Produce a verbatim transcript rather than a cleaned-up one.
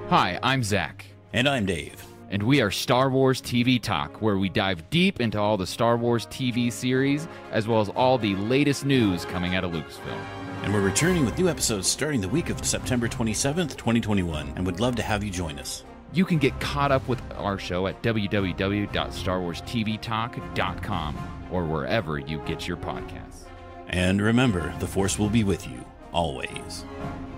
Hi, I'm Zach. And I'm Dave. And we are Star Wars T V Talk, where we dive deep into all the Star Wars T V series, as well as all the latest news coming out of Lucasfilm. And we're returning with new episodes starting the week of September twenty-seventh, twenty twenty-one, and would love to have you join us. You can get caught up with our show at w w w dot star wars t v talk dot com or wherever you get your podcasts. And remember, the Force will be with you, always.